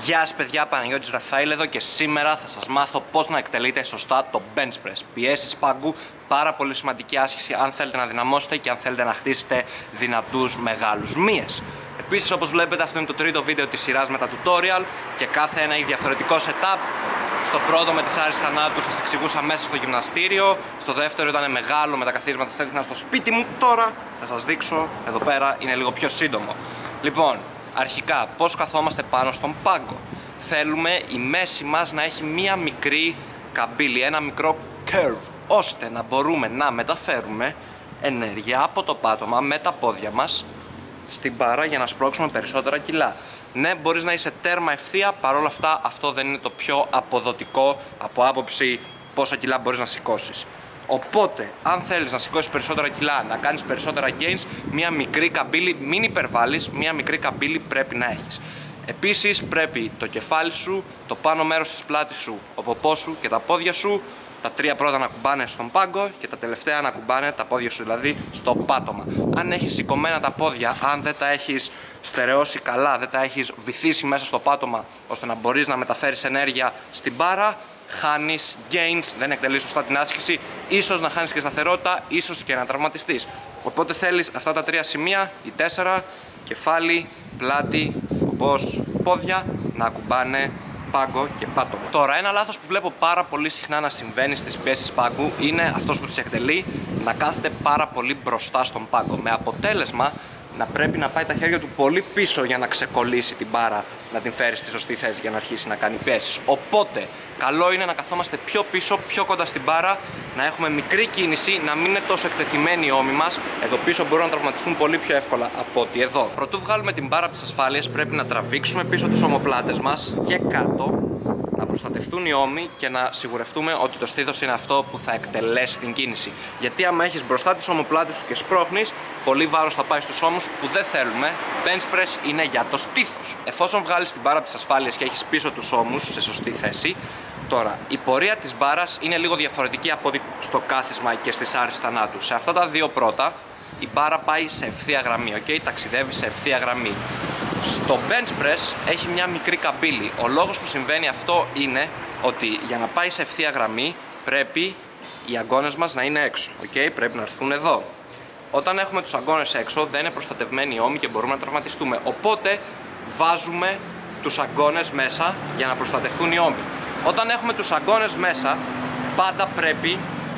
Γεια σας παιδιά, Παναγιώτης Ραφαήλ εδώ και σήμερα θα σας μάθω πώς να εκτελείτε σωστά το bench press. Πιέσεις πάγκου, πάρα πολύ σημαντική άσκηση αν θέλετε να δυναμώσετε και αν θέλετε να χτίσετε δυνατούς μεγάλους μύες. Επίσης, όπως βλέπετε, αυτό είναι το τρίτο βίντεο της σειράς με τα tutorial και κάθε ένα έχει διαφορετικό setup. Στο πρώτο με τις άρες θανάτου σας εξηγούσα μέσα στο γυμναστήριο. Στο δεύτερο ήταν μεγάλο με τα καθίσματα, σας έδειχνα στο σπίτι μου. Τώρα θα σας δείξω εδώ πέρα, είναι λίγο πιο σύντομο. Λοιπόν, αρχικά πώς καθόμαστε πάνω στον πάγκο. Θέλουμε η μέση μας να έχει μία μικρή καμπύλη, ένα μικρό curve, ώστε να μπορούμε να μεταφέρουμε ενέργεια από το πάτωμα με τα πόδια μας στην μπάρα για να σπρώξουμε περισσότερα κιλά. Ναι, μπορείς να είσαι τέρμα ευθεία, παρόλα αυτά αυτό δεν είναι το πιο αποδοτικό από άποψη πόσα κιλά μπορείς να σηκώσεις. Οπότε, αν θέλεις να σηκώσεις περισσότερα κιλά, να κάνεις περισσότερα gains, μία μικρή καμπύλη, μην υπερβάλλεις, μία μικρή καμπύλη πρέπει να έχεις. Επίσης, πρέπει το κεφάλι σου, το πάνω μέρος της πλάτης σου, ο ποπός σου και τα πόδια σου, τα τρία πρώτα να κουμπάνε στον πάγκο και τα τελευταία να κουμπάνε τα πόδια σου, δηλαδή στο πάτωμα. Αν έχεις σηκωμένα τα πόδια, αν δεν τα έχεις στερεώσει καλά, δεν τα έχεις βυθίσει μέσα στο πάτωμα ώστε να μπορείς να μεταφέρεις ενέργεια στην μπάρα, χάνεις gains, δεν εκτελείς σωστά την άσκηση, ίσως να χάνεις και σταθερότητα, ίσως και να τραυματιστείς. Οπότε θέλεις αυτά τα τρία σημεία, οι τέσσερα, κεφάλι, πλάτη, ποπός, πόδια, να κουμπάνε πάγκο και πάτωμα. Τώρα, ένα λάθος που βλέπω πάρα πολύ συχνά να συμβαίνει στις πιέσεις πάγκου είναι αυτός που τις εκτελεί να κάθεται πάρα πολύ μπροστά στον πάγκο. Με αποτέλεσμα να πρέπει να πάει τα χέρια του πολύ πίσω για να ξεκολλήσει την μπάρα, να την φέρει στη σωστή θέση για να αρχίσει να κάνει πιέσεις. Οπότε, καλό είναι να καθόμαστε πιο πίσω, πιο κοντά στην μπάρα, να έχουμε μικρή κίνηση, να μην είναι τόσο εκτεθειμένοι οι ώμοι μας. Εδώ πίσω μπορούν να τραυματιστούν πολύ πιο εύκολα από ότι εδώ. Πρωτού βγάλουμε την μπάρα από τις ασφάλειες, πρέπει να τραβήξουμε πίσω τις ομοπλάτες μας και κάτω, να προστατευτούν οι ώμοι και να σιγουρευτούμε ότι το στήθος είναι αυτό που θα εκτελέσει την κίνηση. Γιατί άμα έχεις μπροστά τις ομοπλάτες σου και σπρώχνεις, πολύ βάρος θα πάει στους ώμους που δεν θέλουμε. Bench press είναι για το στήθος. Εφόσον βγάλεις την μπάρα από τις ασφάλειες και έχεις πίσω τους ώμους σε σωστή θέση, τώρα η πορεία της μπάρας είναι λίγο διαφορετική από ότι στο κάθισμα και στις άρες θανάτου. Σε αυτά τα δύο πρώτα, η μπάρα πάει σε ευθεία γραμμή, ταξιδεύει σε ευθεία γραμμή. Στο bench press έχει μια μικρή καμπύλη. Ο λόγος που συμβαίνει αυτό είναι ότι για να πάει σε ευθεία γραμμή πρέπει οι αγκώνες μας να είναι έξω. Πρέπει να έρθουν εδώ. Όταν έχουμε τους αγκώνες έξω δεν είναι προστατευμένοι οι ώμοι και μπορούμε να τραυματιστούμε. Οπότε βάζουμε τους αγκώνες μέσα για να προστατευτούν οι ώμοι. Όταν έχουμε τους αγκώνες μέσα, πάντα πρέπει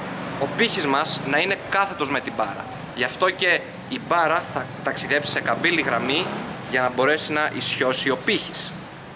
ο πύχης μας να είναι κάθετος με την μπάρα. Γι' αυτό και η μπάρα θα ταξιδέψει σε καμπύλη γραμμή για να μπορέσει να ισιώσει ο πύχης.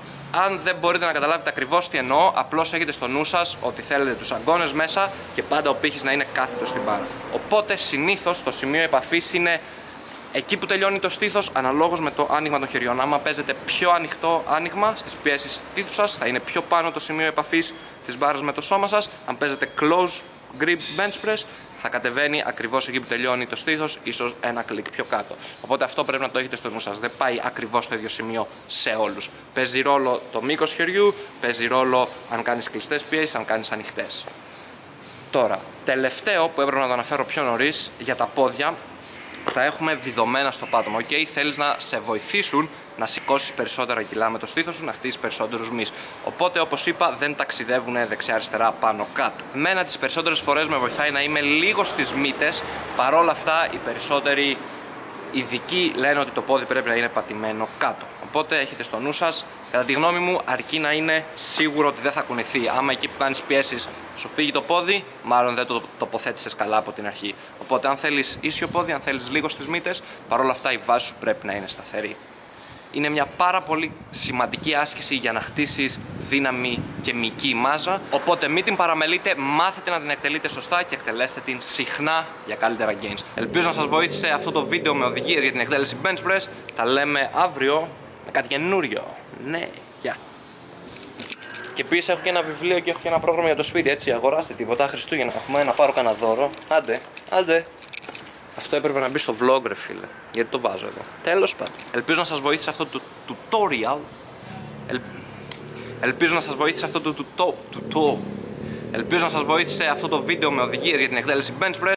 Αν δεν μπορείτε να καταλάβετε ακριβώς τι εννοώ, απλώς έχετε στο νου σας ότι θέλετε τους αγκώνες μέσα και πάντα ο πύχης να είναι κάθετος στην μπάρα. Οπότε συνήθως το σημείο επαφής είναι εκεί που τελειώνει το στήθος, αναλόγως με το άνοιγμα των χεριών. Άμα παίζετε πιο ανοιχτό άνοιγμα στις πιέσεις στήθους σας, θα είναι πιο πάνω το σημείο επαφής της μπάρας με το σώμα σας. Αν παίζετε close grip bench press, θα κατεβαίνει ακριβώς εκεί που τελειώνει το στήθος, ίσως ένα κλικ πιο κάτω. Οπότε αυτό πρέπει να το έχετε στο νου σας. Δεν πάει ακριβώς στο ίδιο σημείο σε όλους. Παίζει ρόλο το μήκος χεριού, παίζει ρόλο αν κάνεις κλειστές πιέσεις, αν κάνεις ανοιχτές. Τώρα, τελευταίο που έπρεπε να το αναφέρω πιο νωρίς, για τα πόδια, τα έχουμε βιδωμένα στο πάτωμα. Θέλεις να σε βοηθήσουν να σηκώσεις περισσότερα κιλά με το στήθος σου, να χτίσεις περισσότερους μυς. Οπότε, όπως είπα, δεν ταξιδεύουν δεξιά-αριστερά, πάνω-κάτω. Εμένα τις περισσότερες φορές με βοηθάει να είμαι λίγο στις μύτες. Παρόλα αυτά, οι περισσότεροι ειδικοί λένε ότι το πόδι πρέπει να είναι πατημένο κάτω. Οπότε, έχετε στο νου σας, κατά τη γνώμη μου, αρκεί να είναι σίγουρο ότι δεν θα κουνηθεί. Άμα εκεί που κάνεις πιέσεις σου φύγει το πόδι, μάλλον δεν το τοποθέτησες καλά από την αρχή. Οπότε, αν θέλεις ίσιο πόδι, αν θέλεις λίγο στις μύτες, παρόλα αυτά η βάση σου πρέπει να είναι σταθερή. Είναι μια πάρα πολύ σημαντική άσκηση για να χτίσεις δύναμη και μυϊκή μάζα. Οπότε μην την παραμελείτε, μάθετε να την εκτελείτε σωστά και εκτελέστε την συχνά για καλύτερα gains. Ελπίζω να σας βοήθησε αυτό το βίντεο με οδηγίες για την εκτέλεση bench press. Τα λέμε αύριο με κάτι καινούριο. Ναι, γεια. Και επίσης έχω και ένα βιβλίο και έχω και ένα πρόγραμμα για το σπίτι, έτσι. Αγοράστε τίποτα Χριστούγεννα. Έχουμε να πάρω κανένα δώρο. Άντε. Αυτό έπρεπε να μπει στο vlog, ρε φίλε. Γιατί το βάζω εδώ. Τέλος πάντων. Ελπίζω να σας βοήθησε αυτό το tutorial. Ελπίζω να σας βοήθησε αυτό το Ελπίζω να σας βοήθησε αυτό το βίντεο με οδηγίες για την εκτέλεση bench press.